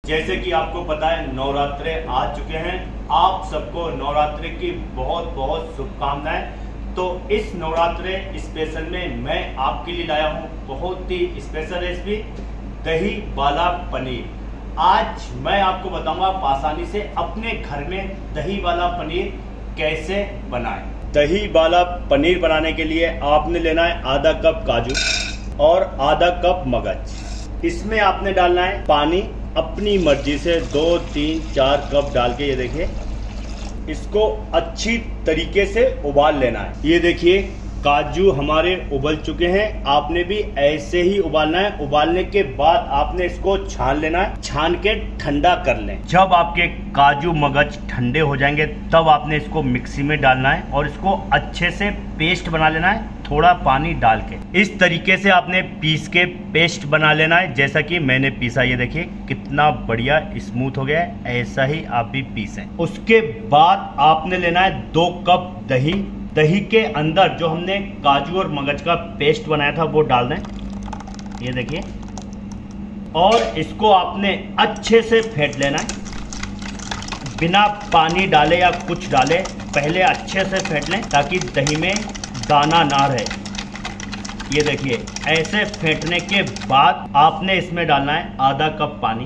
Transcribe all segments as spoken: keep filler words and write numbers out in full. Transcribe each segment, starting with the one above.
जैसे कि आपको पता है नवरात्रे आ चुके हैं। आप सबको नवरात्रे की बहुत बहुत शुभकामनाएं। तो इस नवरात्रे स्पेशल में मैं आपके लिए लाया हूँ बहुत ही स्पेशल रेसिपी, दही वाला पनीर। आज मैं आपको बताऊंगा आसानी से अपने घर में दही वाला पनीर कैसे बनाएं। दही वाला पनीर बनाने के लिए आपने लेना है आधा कप काजू और आधा कप मगज। इसमें आपने डालना है पानी अपनी मर्जी से, दो तीन चार कप डाल के ये देखिए इसको अच्छी तरीके से उबाल लेना है। ये देखिए काजू हमारे उबल चुके हैं, आपने भी ऐसे ही उबालना है। उबालने के बाद आपने इसको छान लेना है, छान के ठंडा कर लें। जब आपके काजू मगज ठंडे हो जाएंगे तब आपने इसको मिक्सी में डालना है और इसको अच्छे से पेस्ट बना लेना है, थोड़ा पानी डाल के। इस तरीके से आपने पीस के पेस्ट बना लेना है जैसा कि मैंने पीसा। ये देखिए कितना बढ़िया स्मूथ हो गया है, ऐसा ही आप भी पीसें। उसके बाद आपने लेना है दो कप दही। दही के अंदर जो हमने काजू और मगज का पेस्ट बनाया था वो डाल दें, ये देखिए, और इसको आपने अच्छे से फेंट लेना है बिना पानी डाले या कुछ डाले। पहले अच्छे से फेंट लें ताकि दही में दाना ना रहे। ये देखिए ऐसे फेंटने के बाद आपने इसमें डालना है आधा कप पानी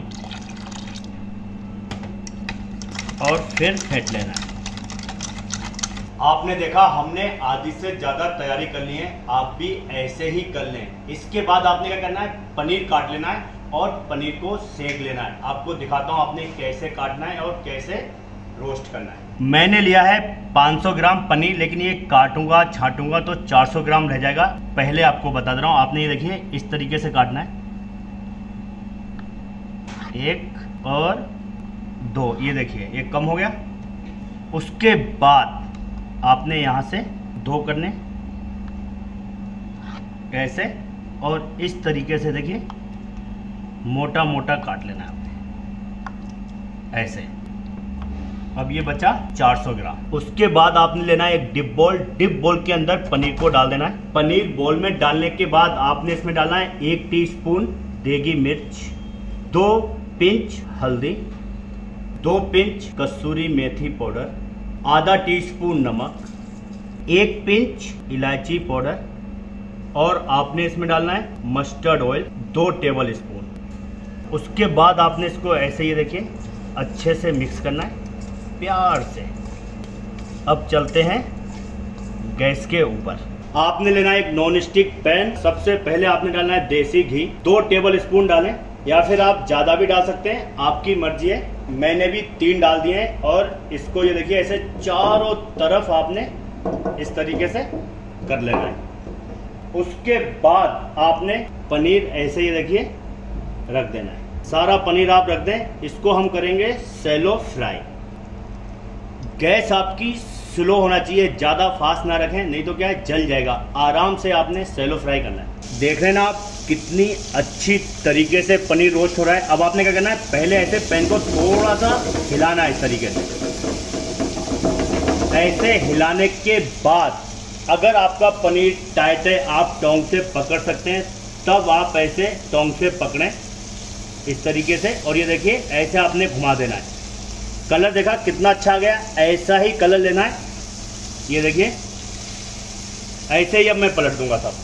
और फिर फेंट लेना है। आपने देखा हमने आधी से ज्यादा तैयारी कर ली है, आप भी ऐसे ही कर लें। इसके बाद आपने क्या करना है, पनीर काट लेना है और पनीर को सेक लेना है। आपको दिखाता हूं आपने कैसे काटना है और कैसे रोस्ट करना है। मैंने लिया है पाँच सौ ग्राम पनीर, लेकिन ये काटूंगा छाटूंगा तो चार सौ ग्राम रह जाएगा। पहले आपको बता दे रहा हूं, आपने ये देखिए इस तरीके से काटना है, एक और दो, ये देखिए ये कम हो गया। उसके बाद आपने यहाँ से दो करने ऐसे और इस तरीके से देखिए मोटा मोटा काट लेना है आपने ऐसे। अब ये बचा चार सौ ग्राम। उसके बाद आपने लेना है एक डिप बोल। डिप बोल के अंदर पनीर को डाल देना है। पनीर बोल में डालने के बाद आपने इसमें डालना है एक टीस्पून देगी मिर्च, दो पिंच हल्दी, दो पिंच कसूरी मेथी पाउडर, आधा टीस्पून नमक, एक पिंच इलायची पाउडर और आपने इसमें डालना है मस्टर्ड ऑयल दो टेबल स्पून। उसके बाद आपने इसको ऐसे ही देखिए अच्छे से मिक्स करना है प्यार से। अब चलते हैं गैस के ऊपर। आपने लेना है एक नॉन स्टिक पैन। सबसे पहले आपने डालना है देसी घी, दो टेबल स्पून डालें या फिर आप ज्यादा भी डाल सकते हैं, आपकी मर्जी है। मैंने भी तीन डाल दिए हैं और इसको ये देखिए ऐसे चारों तरफ आपने इस तरीके से कर लेना है। उसके बाद आपने पनीर ऐसे ही देखिए रख देना है। सारा पनीर आप रख दें। इसको हम करेंगे सैलो फ्राई। गैस आपकी स्लो होना चाहिए, ज्यादा फास्ट ना रखें नहीं तो क्या है जल जाएगा। आराम से आपने सैलो फ्राई करना है। देख रहे हैं ना आप कितनी अच्छी तरीके से पनीर रोस्ट हो रहा है। अब आपने क्या करना है, पहले ऐसे पैन को थोड़ा सा हिलाना है इस तरीके से। ऐसे हिलाने के बाद अगर आपका पनीर टाइट है आप टोंग से पकड़ सकते हैं, तब आप ऐसे टोंग से पकड़ें इस तरीके से और ये देखिए ऐसे आपने घुमा देना है। कलर देखा कितना अच्छा आ गया, ऐसा ही कलर लेना है। ये देखिए ऐसे ही अब मैं पलट दूंगा सब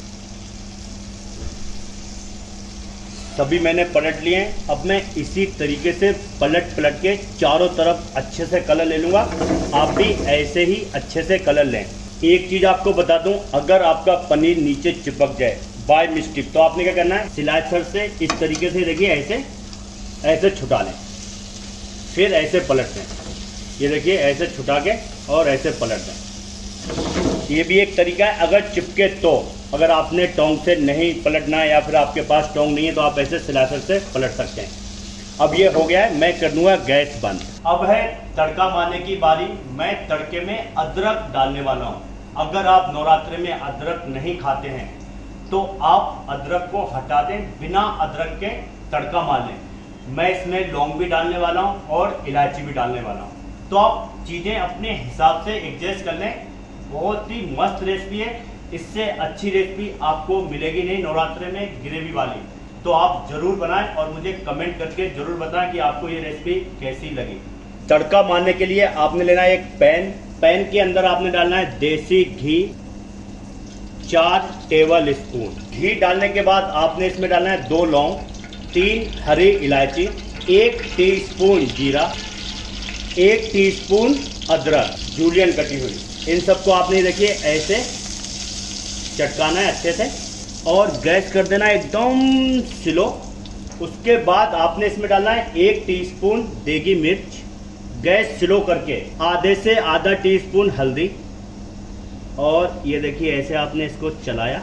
सभी मैंने पलट लिए हैं। अब मैं इसी तरीके से पलट पलट के चारों तरफ अच्छे से कलर ले लूँगा। आप भी ऐसे ही अच्छे से कलर लें। एक चीज़ आपको बता दूं, अगर आपका पनीर नीचे चिपक जाए बाय मिस्टेक तो आपने क्या करना है, स्लाइसर से इस तरीके से देखिए ऐसे ऐसे छुटा लें, फिर ऐसे पलट दें। ये देखिए ऐसे छुटा के और ऐसे पलट दें। ये भी एक तरीका है अगर चिपके तो। अगर आपने टोंग से नहीं पलटना है या फिर आपके पास टोंग नहीं है तो आप ऐसे स्लाइसर से पलट सकते हैं। अब ये हो गया है, मैं कर दूंगा गैस बंद। अब है तड़का मारने की बारी। मैं तड़के में अदरक डालने वाला हूँ। अगर आप नवरात्रे में अदरक नहीं खाते हैं तो आप अदरक को हटा दें, बिना अदरक के तड़का मार लें। मैं इसमें लौंग भी डालने वाला हूँ और इलायची भी डालने वाला हूँ, तो आप चीज़ें अपने हिसाब से एडजस्ट कर लें। बहुत ही मस्त रेसिपी है, इससे अच्छी रेसिपी आपको मिलेगी नहीं नवरात्रे में ग्रेवी वाली। तो आप जरूर बनाएं और मुझे कमेंट करके जरूर बताएं कि आपको ये रेसिपी कैसी लगी। तड़का मारने के लिए आपने लेना है एक पैन। पैन के अंदर आपने डालना है देसी घी चार टेबल स्पून। घी डालने के बाद आपने इसमें डालना है दो लौंग, तीन हरी इलायची, एक टीस्पून जीरा, एक टीस्पून अदरक जूलियन कटी हुई। इन सबको आपने देखिए ऐसे चटकाना है अच्छे से और गैस कर देना है एकदम स्लो। उसके बाद आपने इसमें डालना है एक टीस्पून देगी मिर्च। गैस स्लो करके आधे से आधा टीस्पून हल्दी और ये देखिए ऐसे आपने इसको चलाया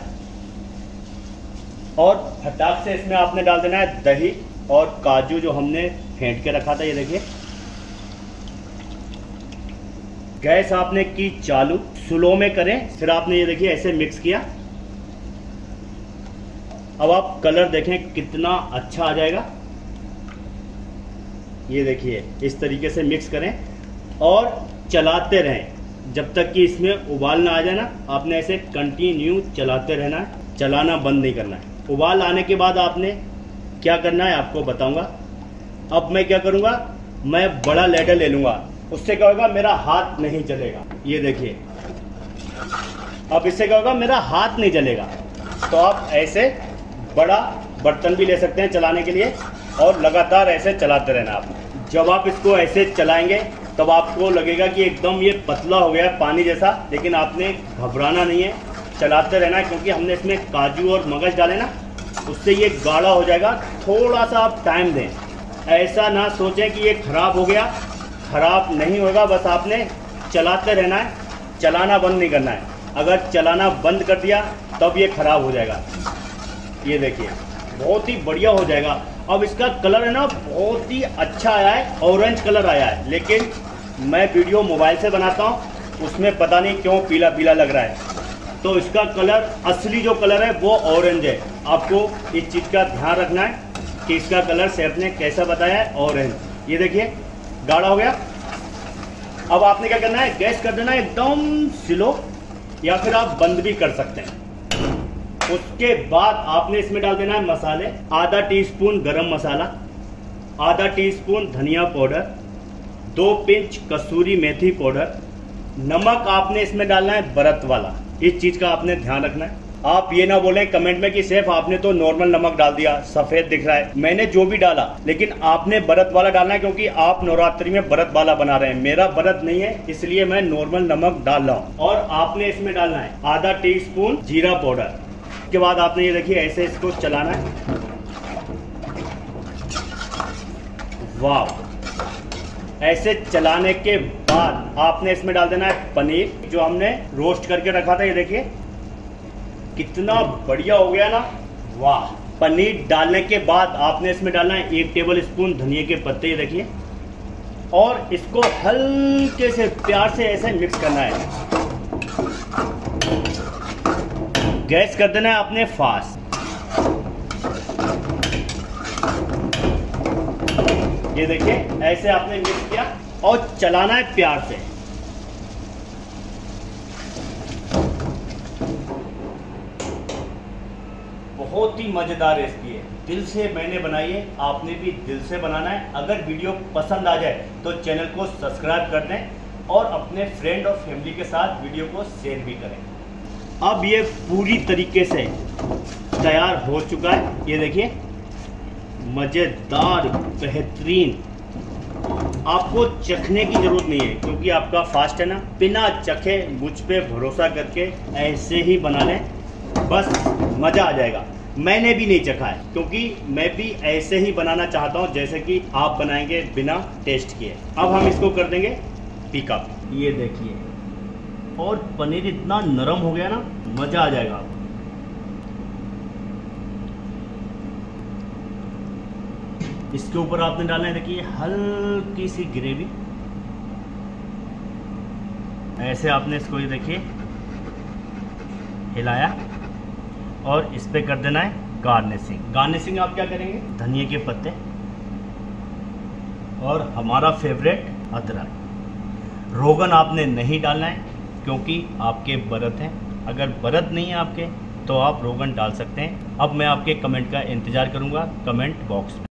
और फटाक से इसमें आपने डाल देना है दही और काजू जो हमने फेंट के रखा था। ये देखिए गैस आपने की चालू, स्लो में करें। फिर आपने ये देखिए ऐसे मिक्स किया। अब आप कलर देखें कितना अच्छा आ जाएगा। ये देखिए इस तरीके से मिक्स करें और चलाते रहें जब तक कि इसमें उबाल ना आ जाए ना। आपने ऐसे कंटिन्यू चलाते रहना है, चलाना बंद नहीं करना है। उबाल आने के बाद आपने क्या करना है आपको बताऊंगा। अब मैं क्या करूंगा, मैं बड़ा लेडर ले लूंगा, उससे क्या होगा मेरा हाथ नहीं जलेगा। ये देखिए अब इससे क्या होगा मेरा हाथ नहीं जलेगा। तो आप ऐसे बड़ा बर्तन भी ले सकते हैं चलाने के लिए और लगातार ऐसे चलाते रहना। आप जब आप इसको ऐसे चलाएंगे तब आपको लगेगा कि एकदम ये पतला हो गया पानी जैसा, लेकिन आपने घबराना नहीं है, चलाते रहना है क्योंकि हमने इसमें काजू और मगज डाले ना, उससे ये गाढ़ा हो जाएगा। थोड़ा सा आप टाइम दें, ऐसा ना सोचें कि ये खराब हो गया, खराब नहीं होगा। बस आपने चलाते रहना है, चलाना बंद नहीं करना है। अगर चलाना बंद कर दिया तब ये खराब हो जाएगा। ये देखिए बहुत ही बढ़िया हो जाएगा। अब इसका कलर है ना बहुत ही अच्छा आया है, ऑरेंज कलर आया है, लेकिन मैं वीडियो मोबाइल से बनाता हूँ उसमें पता नहीं क्यों पीला पीला लग रहा है। तो इसका कलर असली जो कलर है वो ऑरेंज है। आपको इस चीज़ का ध्यान रखना है कि इसका कलर शेफ ने कैसा बताया है, ऑरेंज। ये देखिए गाढ़ा हो गया। अब आपने क्या करना है, गैस कर देना है एकदम स्लो, या फिर आप बंद भी कर सकते हैं। उसके बाद आपने इसमें डाल देना है मसाले। आधा टीस्पून गरम मसाला, आधा टीस्पून धनिया पाउडर, दो पिंच कसूरी मेथी पाउडर। नमक आपने इसमें डालना है बरत वाला। इस चीज का आपने ध्यान रखना है। आप ये ना बोलें कमेंट में कि शेफ आपने तो नॉर्मल नमक डाल दिया, सफेद दिख रहा है। मैंने जो भी डाला, लेकिन आपने बरत वाला डालना है क्योंकि आप नवरात्रि में बरत वाला बना रहे हैं। मेरा बरत नहीं है इसलिए मैं नॉर्मल नमक डाल रहा हूँ। और आपने इसमें डालना है आधा टीस्पून जीरा पाउडर। के बाद आपने ये देखिए ऐसे इसको चलाना है। वाह, ऐसे चलाने के बाद आपने इसमें डाल देना है पनीर जो हमने रोस्ट करके रखा था। ये देखिए कितना बढ़िया हो गया ना, वाह। पनीर डालने के बाद आपने इसमें डालना है एक टेबल स्पून धनिया के पत्ते। ये देखिए और इसको हल्के से प्यार से ऐसे मिक्स करना है। गैस कर देना है आपने फास्ट। ये देखिए ऐसे आपने मिक्स किया और चलाना है प्यार से। बहुत ही मजेदार रेसिपी है, दिल से मैंने बनाई है, आपने भी दिल से बनाना है। अगर वीडियो पसंद आ जाए तो चैनल को सब्सक्राइब कर दें और अपने फ्रेंड और फैमिली के साथ वीडियो को शेयर भी करें। अब ये पूरी तरीके से तैयार हो चुका है। ये देखिए मज़ेदार बेहतरीन। आपको चखने की ज़रूरत नहीं है क्योंकि आपका फास्ट है ना। बिना चखे मुझ पे भरोसा करके ऐसे ही बना लें, बस मज़ा आ जाएगा। मैंने भी नहीं चखा है क्योंकि मैं भी ऐसे ही बनाना चाहता हूँ जैसे कि आप बनाएंगे बिना टेस्ट किए। अब हम इसको कर देंगे पिकअप। ये देखिए और पनीर इतना नरम हो गया ना, मज़ा आ जाएगा। इसके ऊपर आपने डालना है देखिए हल्की सी ग्रेवी। ऐसे आपने इसको ये देखिए हिलाया और इस पे कर देना है गार्निशिंग। गार्निशिंग आप क्या करेंगे, धनिया के पत्ते और हमारा फेवरेट अदरक। रोगन आपने नहीं डालना है क्योंकि आपके व्रत हैं। अगर व्रत नहीं है आपके तो आप रोगन डाल सकते हैं। अब मैं आपके कमेंट का इंतज़ार करूँगा कमेंट बॉक्स में।